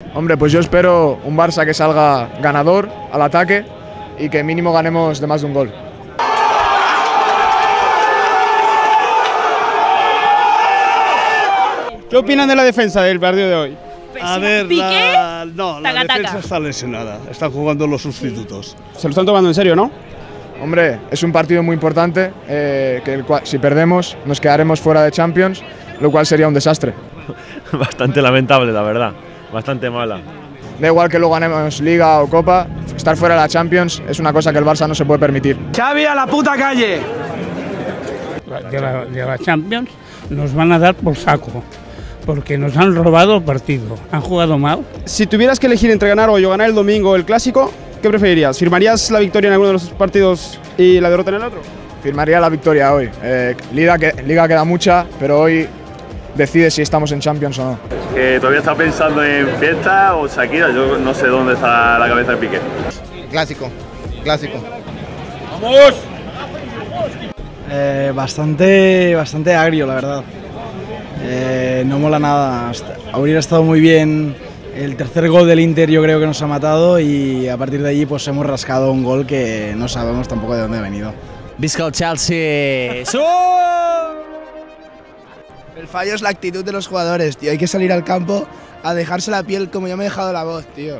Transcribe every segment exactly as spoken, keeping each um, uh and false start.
Hombre, pues yo espero un Barça que salga ganador al ataque y que mínimo ganemos de más de un gol. ¿Qué opinan de la defensa del partido de hoy? A ver, la, no, la taca, defensa taca. está lesionada, están jugando los sustitutos. Se lo están tomando en serio, ¿no? Hombre, es un partido muy importante, eh, que el cual, si perdemos nos quedaremos fuera de Champions, lo cual sería un desastre. Bastante lamentable, la verdad, bastante mala. Da igual que luego ganemos Liga o Copa, estar fuera de la Champions es una cosa que el Barça no se puede permitir. ¡Xavi a la puta calle! De la, de la Champions nos van a dar por saco, porque nos han robado el partido, han jugado mal. Si tuvieras que elegir entre ganar hoy o ganar el domingo el Clásico, ¿qué preferirías? ¿Firmarías la victoria en alguno de los partidos y la derrota en el otro? Firmaría la victoria hoy. Eh, Liga, que, Liga queda mucha, pero hoy decide si estamos en Champions o no. Que todavía está pensando en fiesta o Shakira, yo no sé dónde está la cabeza de Piqué. Clásico, clásico. ¡Vamos! Eh, bastante, bastante agrio, la verdad. Eh, no mola nada. Habría estado muy bien. El tercer gol del Inter yo creo que nos ha matado y a partir de allí pues hemos rascado un gol que no sabemos tampoco de dónde ha venido. Visca el Chelsea. El fallo es la actitud de los jugadores, tío. Hay que salir al campo a dejarse la piel como yo me he dejado la voz, tío.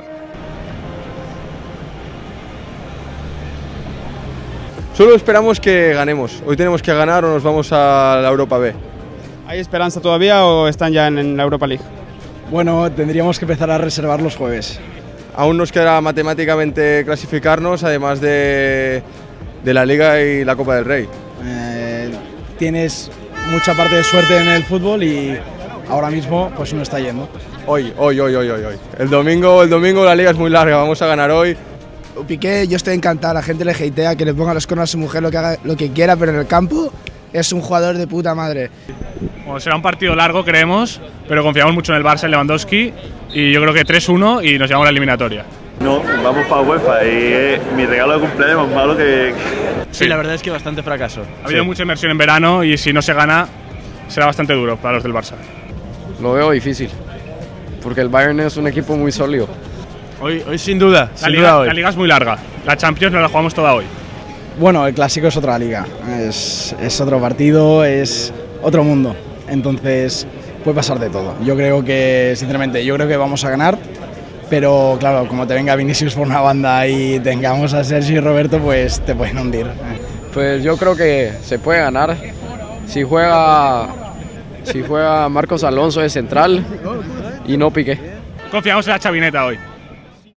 Solo esperamos que ganemos. Hoy tenemos que ganar o nos vamos a la Europa B. ¿Hay esperanza todavía o están ya en, en la Europa League? Bueno, tendríamos que empezar a reservar los jueves. Aún nos queda matemáticamente clasificarnos, además de, de la Liga y la Copa del Rey. Eh, tienes mucha parte de suerte en el fútbol y ahora mismo pues no está yendo. Hoy, hoy, hoy, hoy, hoy, hoy. El domingo, el domingo la Liga es muy larga, vamos a ganar hoy. Piqué, yo estoy encantado, la gente le hatea, que le ponga los conos a su mujer, lo que haga, lo que quiera, pero en el campo es un jugador de puta madre. Bueno, será un partido largo, creemos, pero confiamos mucho en el Barça, en Lewandowski, y yo creo que tres uno y nos llevamos a la eliminatoria. No, vamos para UEFA y eh, mi regalo de cumpleaños más malo que... Sí, la verdad es que bastante fracaso. Ha habido sí. mucha inversión en verano y si no se gana será bastante duro para los del Barça. Lo veo difícil, porque el Bayern es un equipo muy sólido. Hoy, hoy sin duda, la, sin liga, duda hoy. La liga es muy larga, la Champions nos la jugamos toda hoy. Bueno, el Clásico es otra liga, es, es otro partido, es otro mundo, entonces puede pasar de todo. Yo creo que, sinceramente, yo creo que vamos a ganar, pero claro, como te venga Vinicius por una banda y tengamos a Sergio y Roberto, pues te pueden hundir. Pues yo creo que se puede ganar si juega, si juega Marcos Alonso de central y no Piqué. Confiamos en la chavineta hoy.